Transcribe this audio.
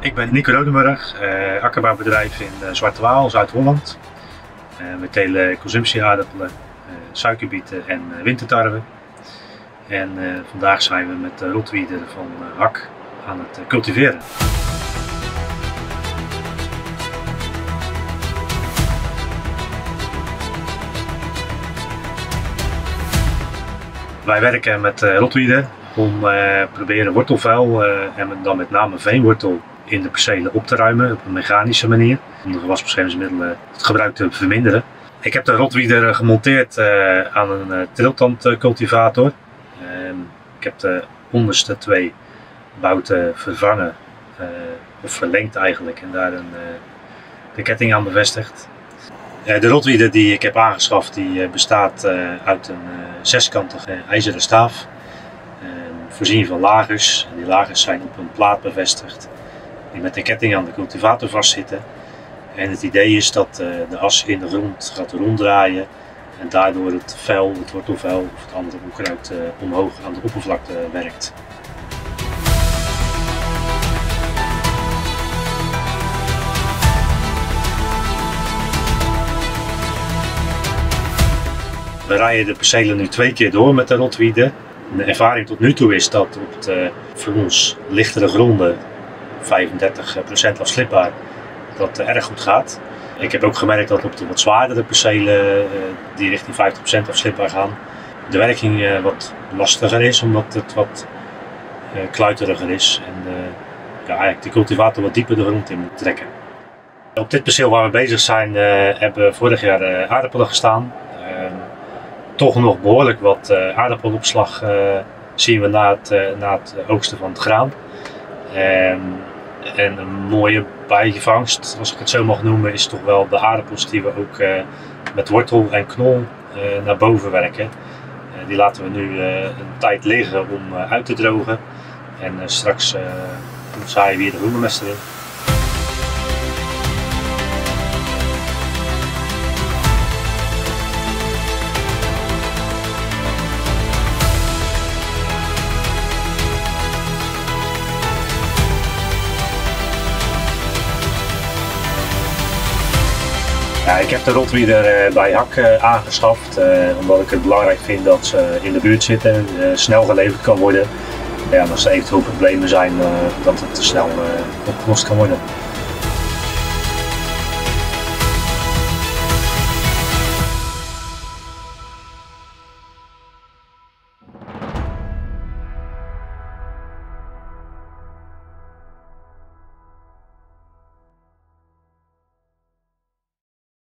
Ik ben Nico Rodenburg, akkerbouwbedrijf in Zwarte Waal, Zuid-Holland. We telen consumptieaardappelen, suikerbieten en wintertarwe. En vandaag zijn we met de rotwieder van Hak aan het cultiveren. Wij werken met rotwieder om proberen wortelvuil en dan met name veenwortel in de percelen op te ruimen op een mechanische manier. Om de gewasbeschermingsmiddelen het gebruik te verminderen. Ik heb de rotwieder gemonteerd aan een triltandcultivator. Ik heb de onderste twee bouten vervangen of verlengd eigenlijk en daar de ketting aan bevestigd. De rotwieder die ik heb aangeschaft die bestaat uit een zeskantige ijzeren staaf. Voorzien van lagers. Die lagers zijn op een plaat bevestigd die met een ketting aan de cultivator vastzitten. En het idee is dat de as in de grond gaat ronddraaien en daardoor het vuil, het wortelvuil of het andere onkruid omhoog aan de oppervlakte werkt. We rijden de percelen nu 2 keer door met de rotwieder. De ervaring tot nu toe is dat op de voor ons lichtere gronden, 35% afslipbaar, dat erg goed gaat. Ik heb ook gemerkt dat op de wat zwaardere percelen, die richting 50% afslipbaar gaan, de werking wat lastiger is, omdat het wat kluiteriger is en eigenlijk de cultivator wat dieper de grond in moet trekken. Op dit perceel waar we bezig zijn hebben vorig jaar aardappelen gestaan. Toch nog behoorlijk wat aardappelopslag zien we na het oogsten van het graan. En een mooie bijvangst, als ik het zo mag noemen, is toch wel de aardappels die we ook met wortel en knol naar boven werken. Die laten we nu een tijd liggen om uit te drogen. En straks zaaien we hier de groentemest erin. Ja, ik heb de rotwieder bij Hak aangeschaft, omdat ik het belangrijk vind dat ze in de buurt zitten, snel geleverd kan worden. Ja, als er eventueel problemen zijn, dat het snel opgelost kan worden.